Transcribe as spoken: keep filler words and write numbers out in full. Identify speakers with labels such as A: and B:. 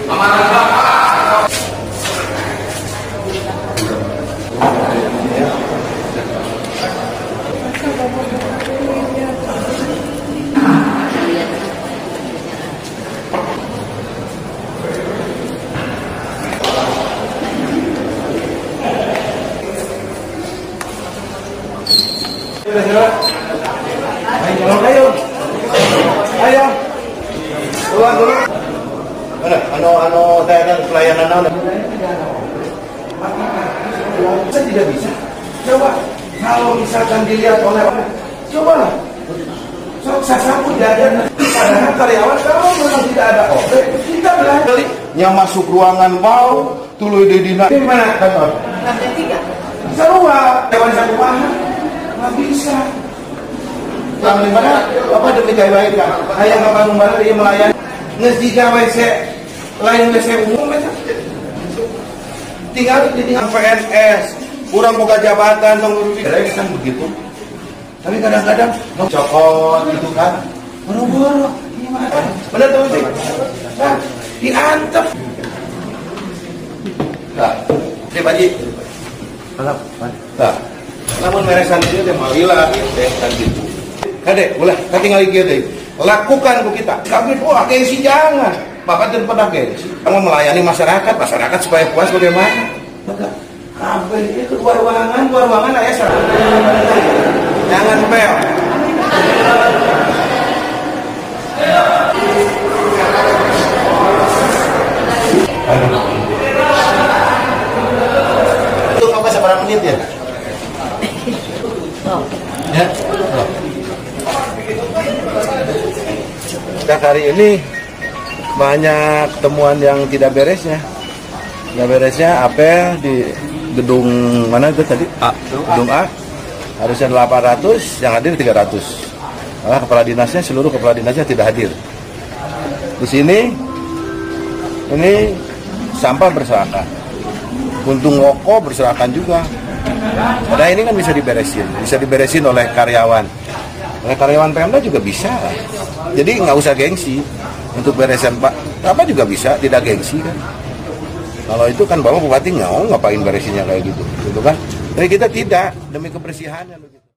A: Ayo, ayo, keluar dulu. Mana? Ano, ano, tayanan pelayanan ano? Saya tidak bisa. Coba, kalau misalkan dilihat oleh orang, cobalah. Sok sasapu jajan. Padahal karyawan kalau memang tidak ada O P, kita belajar. Yang masuk ruangan mau, tuluy di dina. Di mana kantor? Lantai tiga. Sarua, dewan satu paham. Nggak bisa. Yang dimana apa demi baik kan? Ayah kapan kembali dia melayani ngejika W C lain W C umum itu tinggal di P N S kurang buka jabatan mengurus kan begitu. Tapi kadang-kadang cokot gitu kan, boro-boro gimana? Benar tuh sih. Nah, diantep. Nah, ini Baji. Malam, nah, namun meresan itu dia malilah, deh kan gitu. Kadek, boleh, kita tinggal lagi deh. Lakukan ke kita. Kami wah gengsi jangan. Bapak dan pernah gengsi. Kamu melayani masyarakat, masyarakat supaya puas bagaimana? Maka, kabel itu keluar ruangan, keluar ruangan ayah serah. Jangan pel. Itu apa seberapa menit ya? Ya. Nah, hari ini banyak temuan yang tidak beresnya. Tidak beresnya apel di gedung mana itu tadi? A. Gedung A. Harusnya delapan ratus, yang hadir tiga ratus. Malah kepala dinasnya, seluruh kepala dinasnya tidak hadir. Di sini, ini sampah berserakan. Puntung Woko berserakan juga. Padahal ini kan bisa diberesin, bisa diberesin oleh karyawan. Oleh karyawan Pemda juga bisa. Jadi nggak usah gengsi untuk beresin Pak. Apa juga bisa, tidak gengsi kan. Kalau itu kan Bapak Bupati nggak ngapain beresinnya kayak gitu, gitu kan. Tapi kita tidak, demi kebersihannya.